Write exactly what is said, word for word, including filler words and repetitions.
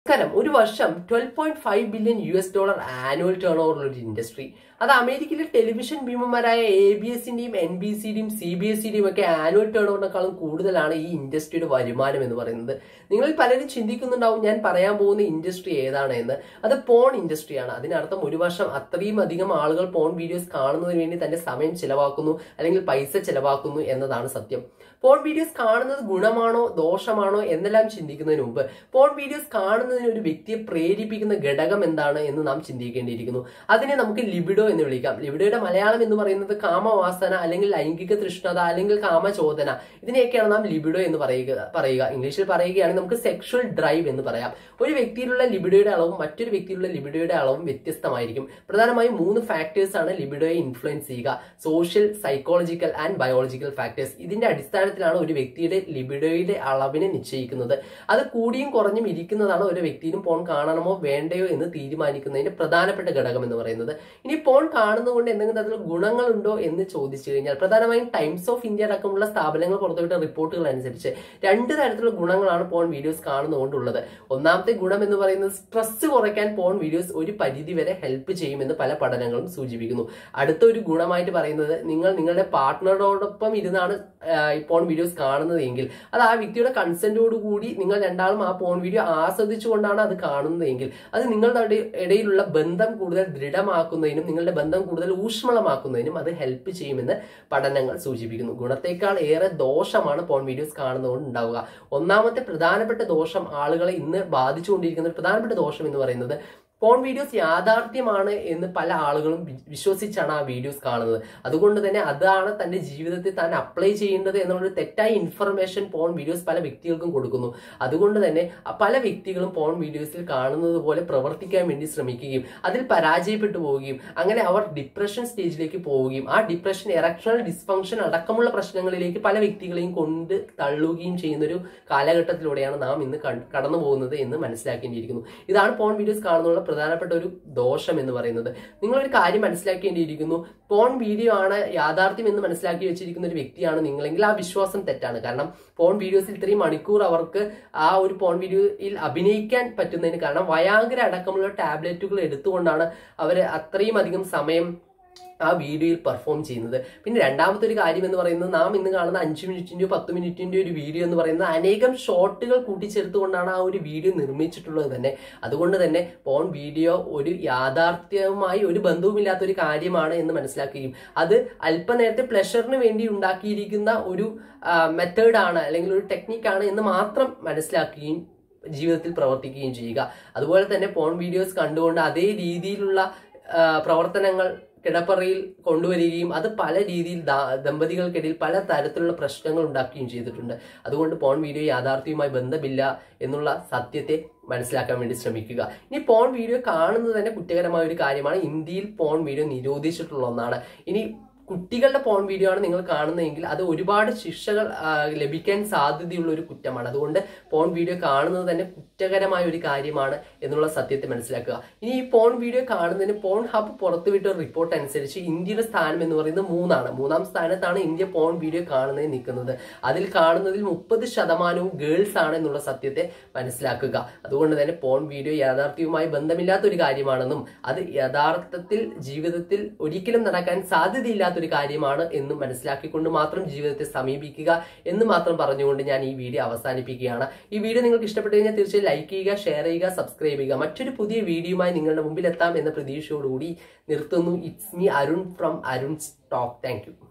നമസ്കാരം. ഒരു വർഷം twelve point five billion U S dollar annual turnover ഒരു ഇൻഡസ്ട്രി. അത് അമേരിക്കയിലെ ടെലിവിഷൻ ഭീമന്മാരായ എ ബി എസിന്റെയും എൻ ബി സിയുടെയും സി ബി എസ് സിയുടെയും ഒക്കെ ആനുവൽ ടേൺ ഓവറിനേക്കാളും കൂടുതലാണ് ഈ ഇൻഡസ്ട്രിയുടെ വരുമാനം എന്ന് പറയുന്നത്. നിങ്ങളിൽ പലരും ചിന്തിക്കുന്നുണ്ടാവും ഞാൻ പറയാൻ പോകുന്ന ഇൻഡസ്ട്രി ഏതാണ് എന്ന്. അത് പോൺ ഇൻഡസ്ട്രിയാണ്. അതിനർത്ഥം ഒരു വർഷം അത്രയും അധികം ആളുകൾ പോൺ വീഡിയോസ് കാണുന്നതിന് വേണ്ടി തന്റെ സമയം ചിലവാക്കുന്നു അല്ലെങ്കിൽ പൈസ ചിലവാക്കുന്നു എന്നതാണ് സത്യം. പോൺ വീഡിയോസ് കാണുന്നത് ഗുണമാണോ ദോഷമാണോ എന്നെല്ലാം ചിന്തിക്കുന്നതിന് മുമ്പ് പോൺ വീഡിയോസ് കാണുന്നതിന് ഒരു വ്യക്തിയെ പ്രേരിപ്പിക്കുന്ന ഘടകം എന്താണ് എന്ന് നാം ചിന്തിക്കേണ്ടിയിരിക്കുന്നു. അതിനെ നമുക്ക് ലിബിഡോ എന്ന് വിളിക്കാം. ലിബിഡോയുടെ മലയാളം എന്ന് പറയുന്നത് കാമവാസന അല്ലെങ്കിൽ ലൈംഗിക തൃഷ്ണത അല്ലെങ്കിൽ കാമചോദന. ഇതിനെയൊക്കെയാണ് നാം ലിബിഡോ എന്ന് പറയുക പറയുക ഇംഗ്ലീഷിൽ പറയുകയാണെങ്കിൽ നമുക്ക് സെക്ഷുവൽ ഡ്രൈവ് എന്ന് പറയാം. ഒരു വ്യക്തിയിലുള്ള ലിബിഡോയുടെ അളവും മറ്റൊരു വ്യക്തിയിലുള്ള ലിബിഡോയുടെ അളവും വ്യത്യസ്തമായിരിക്കും. പ്രധാനമായും മൂന്ന് ഫാക്ടേഴ്സ് ആണ് ലിബിഡോയെ ഇൻഫ്ലുവൻസ് ചെയ്യുക: social, psychological and biological factors. ഇതിന്റെ അടിസ്ഥാനത്തിലാണ് ഒരു വ്യക്തിയുടെ ലിബിഡോയുടെ അളവിനെ നിശ്ചയിക്കുന്നത്. അത് കൂടിയും കുറഞ്ഞും ഇരിക്കുന്നതാണ് ഒരു വ്യക്തിയിലും പോൺ കാണണമോ വേണ്ടയോ എന്ന് തീരുമാനിക്കുന്നതിന്റെ പ്രധാനപ്പെട്ട ഘടകം എന്ന് പറയുന്നത്. ഇനി പോൺ കാണുന്നതുകൊണ്ട് എന്തെങ്കിലും തരത്തിലുള്ള ഗുണങ്ങളുണ്ടോ എന്ന് ചോദിച്ചു കഴിഞ്ഞാൽ പ്രധാനമായും ടൈംസ് ഓഫ് ഇന്ത്യ അടക്കമുള്ള സ്ഥാപനങ്ങൾ പുറത്തുവിട്ട റിപ്പോർട്ടുകൾ അനുസരിച്ച് രണ്ട് തരത്തിലുള്ള ഗുണങ്ങളാണ് പോൺ വീഡിയോസ് കാണുന്നതുകൊണ്ടുള്ളത്. ഒന്നാമത്തെ ഗുണം എന്ന് പറയുന്നത് സ്ട്രെസ് കുറയ്ക്കാൻ പോൺ വീഡിയോസ് ഒരു പരിധി വരെ ഹെൽപ്പ് ചെയ്യുമെന്ന് പല പഠനങ്ങളും സൂചിപ്പിക്കുന്നു. അടുത്ത ഒരു ഗുണമായിട്ട് പറയുന്നത് നിങ്ങൾ നിങ്ങളുടെ പാർട്ട്ണറോടൊപ്പം ഇരുന്നാണ് പോൺ വീഡിയോസ് കാണുന്നത് എങ്കിൽ അത് ആ വ്യക്തിയുടെ കൺസെന്റോട് കൂടി നിങ്ങൾ രണ്ടാളും ആ പോൺ വീഡിയോ ആസ്വദിച്ചുകൊണ്ടാണ് അത് കാണുന്നതെങ്കിൽ അത് നിങ്ങളുടെ ഇടയിലുള്ള ബന്ധം കൂടുതൽ ദൃഢമാക്കുന്നതിനും നിങ്ങളുടെ ബന്ധം കൂടുതൽ ഊഷ്മളമാക്കുന്നതിനും അത് ഹെൽപ്പ് ചെയ്യുമെന്ന് പഠനങ്ങൾ സൂചിപ്പിക്കുന്നു. ഗുണത്തേക്കാൾ ഏറെ ദോഷമാണ് പോൺ വീഡിയോസ് കാണുന്നതുകൊണ്ട് ഉണ്ടാവുക. ഒന്നാമത്തെ പ്രധാനപ്പെട്ട ദോഷം, ആളുകളെ ഇന്ന് ബാധിച്ചുകൊണ്ടിരിക്കുന്ന ഒരു പ്രധാനപ്പെട്ട ദോഷം എന്ന് പറയുന്നത് പോൺ വീഡിയോസ് യാഥാർത്ഥ്യമാണ് എന്ന് പല ആളുകളും വിശ്വസിച്ചാണ് ആ വീഡിയോസ് കാണുന്നത്. അതുകൊണ്ട് തന്നെ അതാണ് തന്റെ ജീവിതത്തിൽ താൻ അപ്ലൈ ചെയ്യേണ്ടത് എന്നുള്ളൊരു തെറ്റായ ഇൻഫർമേഷൻ പോൺ വീഡിയോസ് പല വ്യക്തികൾക്കും കൊടുക്കുന്നു. അതുകൊണ്ട് തന്നെ പല വ്യക്തികളും പോൺ വീഡിയോസിൽ കാണുന്നത് പോലെ പ്രവർത്തിക്കാൻ വേണ്ടി ശ്രമിക്കുകയും അതിൽ പരാജയപ്പെട്ടു പോവുകയും അങ്ങനെ അവർ ഡിപ്രഷൻ സ്റ്റേജിലേക്ക് പോവുകയും ആ ഡിപ്രഷൻ, എറക്ഷണൽ ഡിസ്ഫങ്ഷൻ അടക്കമുള്ള പ്രശ്നങ്ങളിലേക്ക് പല വ്യക്തികളെയും കൊണ്ട് തള്ളുകയും ചെയ്യുന്ന ഒരു കാലഘട്ടത്തിലൂടെയാണ് നാം ഇന്ന് കടന്നു പോകുന്നത് എന്ന് മനസ്സിലാക്കേണ്ടിയിരിക്കുന്നു. ഇതാണ് പോൺ വീഡിയോസ് കാണുന്നുള്ള പ്രധാനപ്പെട്ട ഒരു ദോഷം എന്ന് പറയുന്നത്. നിങ്ങളൊരു കാര്യം മനസ്സിലാക്കേണ്ടിയിരിക്കുന്നു. പോൺ വീഡിയോ ആണ് യാഥാർത്ഥ്യം എന്ന് മനസ്സിലാക്കി വെച്ചിരിക്കുന്ന ഒരു വ്യക്തിയാണ് നിങ്ങളെങ്കിൽ ആ വിശ്വാസം തെറ്റാണ്. കാരണം പോൺ വീഡിയോസിൽ ഇത്രയും മണിക്കൂർ അവർക്ക് ആ ഒരു പോൺ വീഡിയോയിൽ അഭിനയിക്കാൻ പറ്റുന്നതിന് കാരണം വയാഗ്ര അടക്കമുള്ള ടാബ്ലറ്റുകൾ എടുത്തുകൊണ്ടാണ് അവർ അത്രയും അധികം സമയം ആ വീഡിയോയിൽ പെർഫോം ചെയ്യുന്നത്. പിന്നെ രണ്ടാമത്തെ ഒരു കാര്യം എന്ന് പറയുന്നത് നാം ഇന്ന് കാണുന്ന അഞ്ച് മിനിറ്റിന്റെയോ പത്ത് മിനിറ്റിന്റെ ഒരു വീഡിയോ എന്ന് പറയുന്നത് അനേകം ഷോട്ടുകൾ കൂട്ടിച്ചേർത്തുകൊണ്ടാണ് ആ ഒരു വീഡിയോ നിർമ്മിച്ചിട്ടുള്ളത് തന്നെ. അതുകൊണ്ട് തന്നെ പോൺ വീഡിയോ ഒരു യാഥാർത്ഥ്യവുമായി ഒരു ബന്ധവുമില്ലാത്ത ഒരു കാര്യമാണ് എന്ന് മനസ്സിലാക്കുകയും അത് അല്പനേരത്തെ പ്ലഷറിന് വേണ്ടി ഉണ്ടാക്കിയിരിക്കുന്ന ഒരു മെത്തേഡാണ് അല്ലെങ്കിൽ ഒരു ടെക്നിക്കാണ് എന്ന് മാത്രം മനസ്സിലാക്കുകയും ജീവിതത്തിൽ പ്രവർത്തിക്കുകയും ചെയ്യുക. അതുപോലെ തന്നെ പോൺ വീഡിയോസ് കണ്ടുകൊണ്ട് അതേ രീതിയിലുള്ള പ്രവർത്തനങ്ങൾ കിടപ്പറയിൽ കൊണ്ടുവരികയും അത് പല രീതിയിൽ ദമ്പതികൾക്കിടയിൽ പല തരത്തിലുള്ള പ്രശ്നങ്ങൾ ഉണ്ടാക്കുകയും ചെയ്തിട്ടുണ്ട്. അതുകൊണ്ട് പോൺ വീഡിയോ യാഥാർത്ഥ്യവുമായി ബന്ധമില്ല എന്നുള്ള സത്യത്തെ മനസ്സിലാക്കാൻ വേണ്ടി ശ്രമിക്കുക. ഇനി പോൺ വീഡിയോ കാണുന്നത് തന്നെ കുറ്റകരമായ ഒരു കാര്യമാണ്. ഇന്ത്യയിൽ പോൺ വീഡിയോ നിരോധിച്ചിട്ടുള്ള ഒന്നാണ്. ഇനി കുട്ടികളുടെ പോൺ വീഡിയോ ആണ് നിങ്ങൾ കാണുന്നതെങ്കിൽ അത് ഒരുപാട് ശിക്ഷകൾ ലഭിക്കാൻ സാധ്യതയുള്ള ഒരു കുറ്റമാണ്. അതുകൊണ്ട് പോൺ വീഡിയോ കാണുന്നത് തന്നെ കുറ്റകരമായ ഒരു കാര്യമാണ് എന്നുള്ള സത്യത്തെ മനസ്സിലാക്കുക. ഇനി ഈ പോൺ വീഡിയോ കാണുന്നതിന് പോൺ ഹബ് പുറത്തുവിട്ട ഒരു റിപ്പോർട്ട് അനുസരിച്ച് ഇന്ത്യയുടെ സ്ഥാനം എന്ന് പറയുന്നത് മൂന്നാണ്. മൂന്നാം സ്ഥാനത്താണ് ഇന്ത്യ പോൺ വീഡിയോ കാണുന്നതിന് നിൽക്കുന്നത്. അതിൽ കാണുന്നതിൽ മുപ്പത് ശതമാനവും ഗേൾസ് ആണ് എന്നുള്ള സത്യത്തെ മനസ്സിലാക്കുക. അതുകൊണ്ട് തന്നെ പോൺ വീഡിയോ യാഥാർത്ഥ്യവുമായി ബന്ധമില്ലാത്ത ഒരു കാര്യമാണെന്നും അത് യഥാർത്ഥത്തിൽ ജീവിതത്തിൽ ഒരിക്കലും നടക്കാൻ സാധ്യതയില്ലാത്ത ഒരു കാര്യമാണ് എന്നും മനസ്സിലാക്കിക്കൊണ്ട് മാത്രം ജീവിതത്തെ സമീപിക്കുക എന്ന് മാത്രം പറഞ്ഞുകൊണ്ട് ഞാൻ ഈ വീഡിയോ അവസാനിപ്പിക്കുകയാണ്. ഈ വീഡിയോ നിങ്ങൾക്ക് ഇഷ്ടപ്പെട്ടു കഴിഞ്ഞാൽ തീർച്ചയായും ലൈക്ക് ചെയ്യുക, ഷെയർ ചെയ്യുക, സബ്സ്ക്രൈബ് ചെയ്യുക. മറ്റൊരു പുതിയ വീഡിയോയുമായി നിങ്ങളുടെ മുമ്പിൽ എത്താം എന്ന പ്രതീക്ഷയോടുകൂടി നിർത്തുന്നു. It's me Arun from Arun's talk. Thank U.